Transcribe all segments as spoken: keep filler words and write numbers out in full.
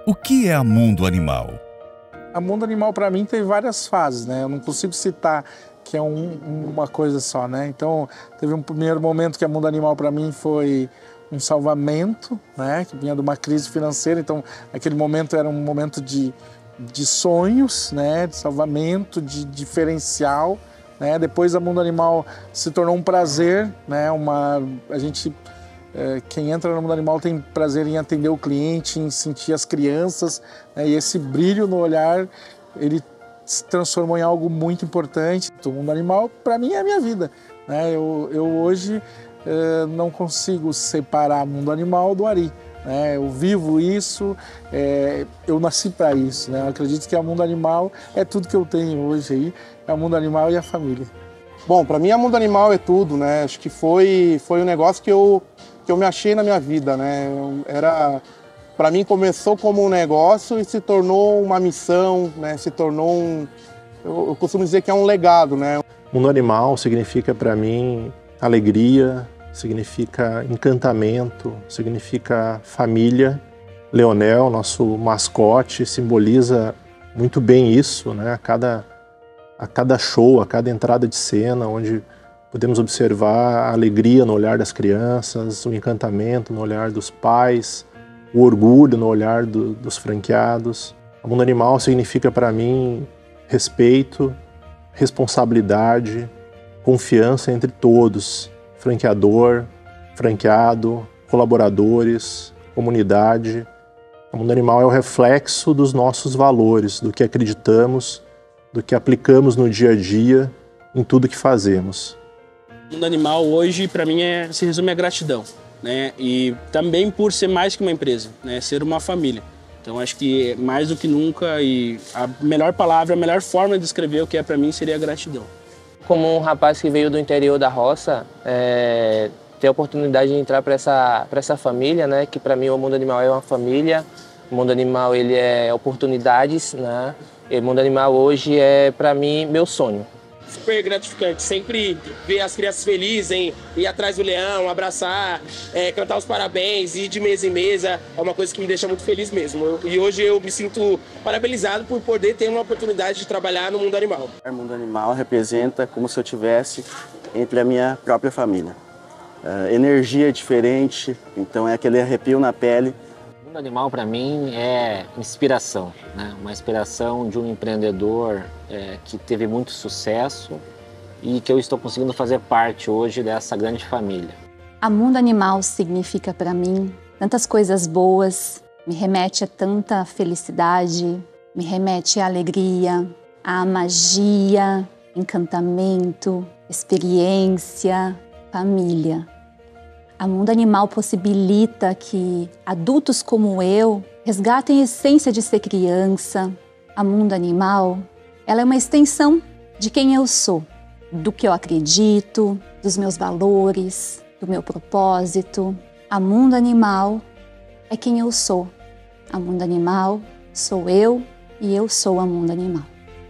O que é a Mundo Animal? A Mundo Animal, para mim, tem várias fases, né? Eu não consigo citar que é um, uma coisa só, né? Então, teve um primeiro momento que a Mundo Animal, para mim, foi um salvamento, né? Que vinha de uma crise financeira. Então, aquele momento era um momento de, de sonhos, né? De salvamento, de diferencial, né? Depois, a Mundo Animal se tornou um prazer, né? Uma, a gente... Quem entra no Mundo Animal tem prazer em atender o cliente, em sentir as crianças, né? E esse brilho no olhar, ele se transformou em algo muito importante. O Mundo Animal, para mim, é a minha vida, né? Eu, eu hoje eh, não consigo separar o Mundo Animal do Ari, né? Eu vivo isso, eh, eu nasci para isso, né? Eu acredito que o Mundo Animal é tudo que eu tenho hoje aí, é o Mundo Animal e a família. Bom, para mim, a Mundo Animal é tudo, né? Acho que foi, foi um negócio que eu... que eu me achei na minha vida, né? Era, para mim começou como um negócio e se tornou uma missão, né? Se tornou um, eu, eu costumo dizer que é um legado, né? Mundo Animal significa para mim alegria, significa encantamento, significa família. Leonel, nosso mascote, simboliza muito bem isso, né? A cada, a cada show, a cada entrada de cena, onde podemos observar a alegria no olhar das crianças, o encantamento no olhar dos pais, o orgulho no olhar do, dos franqueados. O Mundo Animal significa para mim respeito, responsabilidade, confiança entre todos, franqueador, franqueado, colaboradores, comunidade. O Mundo Animal é o reflexo dos nossos valores, do que acreditamos, do que aplicamos no dia a dia, em tudo que fazemos. O Mundo Animal hoje, para mim, é, se resume a gratidão, né? E também por ser mais que uma empresa, né? Ser uma família. Então, acho que mais do que nunca, e a melhor palavra, a melhor forma de descrever o que é para mim seria a gratidão. Como um rapaz que veio do interior da roça, é, ter a oportunidade de entrar para essa, para essa família, né? Que para mim o Mundo Animal é uma família. O Mundo Animal, ele é oportunidades, né? E o Mundo Animal hoje é, para mim, meu sonho. Super gratificante, sempre ver as crianças felizes, em ir atrás do leão, abraçar, é, cantar os parabéns, ir de mesa em mesa, é uma coisa que me deixa muito feliz mesmo. Eu, e hoje eu me sinto parabenizado por poder ter uma oportunidade de trabalhar no Mundo Animal. O Mundo Animal representa como se eu estivesse entre a minha própria família. Uh, energia diferente, então é aquele arrepio na pele. O Mundo Animal, para mim, é inspiração, né? Uma inspiração de um empreendedor é, que teve muito sucesso e que eu estou conseguindo fazer parte hoje dessa grande família. A Mundo Animal significa para mim tantas coisas boas, me remete a tanta felicidade, me remete à alegria, à magia, encantamento, experiência, família. A Mundo Animal possibilita que adultos como eu resgatem a essência de ser criança. A Mundo Animal, ela é uma extensão de quem eu sou, do que eu acredito, dos meus valores, do meu propósito. A Mundo Animal é quem eu sou. A Mundo Animal sou eu e eu sou a Mundo Animal.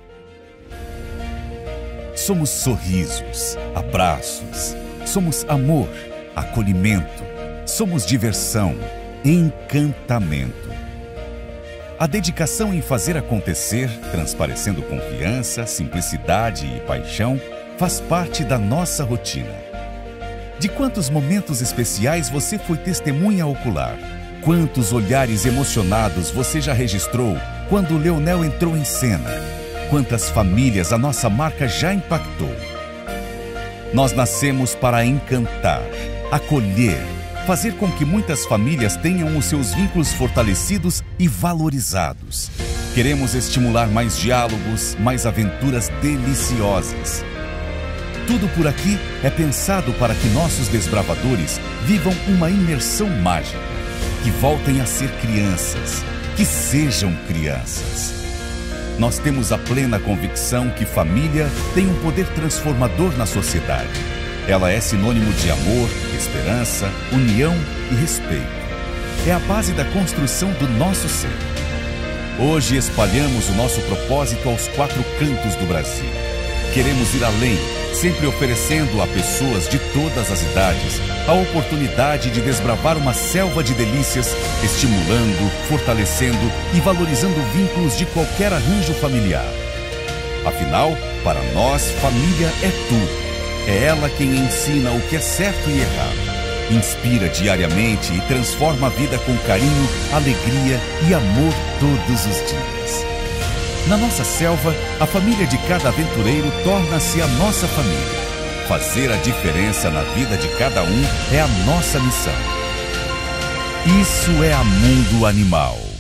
Somos sorrisos, abraços, somos amor, acolhimento, somos diversão, encantamento. A dedicação em fazer acontecer, transparecendo confiança, simplicidade e paixão, faz parte da nossa rotina. De quantos momentos especiais você foi testemunha ocular? Quantos olhares emocionados você já registrou quando o Leonel entrou em cena? Quantas famílias a nossa marca já impactou? Nós nascemos para encantar, acolher, fazer com que muitas famílias tenham os seus vínculos fortalecidos e valorizados. Queremos estimular mais diálogos, mais aventuras deliciosas. Tudo por aqui é pensado para que nossos desbravadores vivam uma imersão mágica, que voltem a ser crianças, que sejam crianças. Nós temos a plena convicção que família tem um poder transformador na sociedade. Ela é sinônimo de amor, esperança, união e respeito. É a base da construção do nosso ser. Hoje espalhamos o nosso propósito aos quatro cantos do Brasil. Queremos ir além, sempre oferecendo a pessoas de todas as idades a oportunidade de desbravar uma selva de delícias, estimulando, fortalecendo e valorizando vínculos de qualquer arranjo familiar. Afinal, para nós, família é tudo. É ela quem ensina o que é certo e errado, inspira diariamente e transforma a vida com carinho, alegria e amor todos os dias. Na nossa selva, a família de cada aventureiro torna-se a nossa família. Fazer a diferença na vida de cada um é a nossa missão. Isso é a Mundo Animal.